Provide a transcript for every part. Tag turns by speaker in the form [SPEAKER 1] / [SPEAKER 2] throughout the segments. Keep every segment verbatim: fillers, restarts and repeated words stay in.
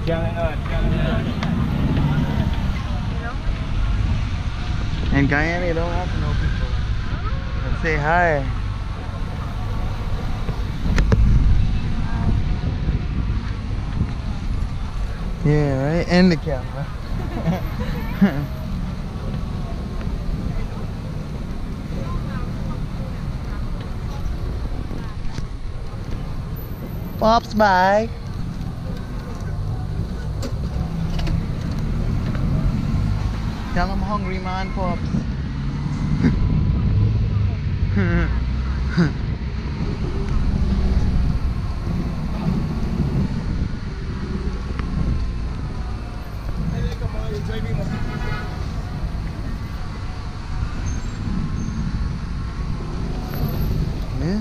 [SPEAKER 1] In Guyana, you don't have to know people. Let's say hi. Yeah, right? And the camera. Pops, bye. Tell him hungry man, Pops. Yeah.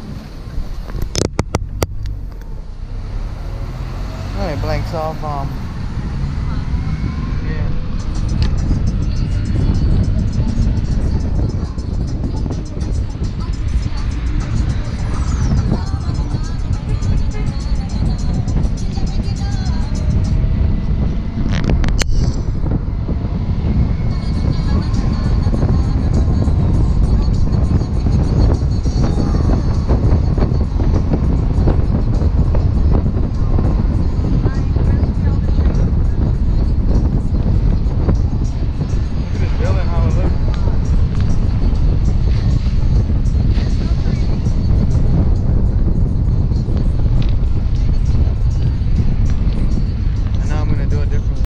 [SPEAKER 1] Alright, blanks off um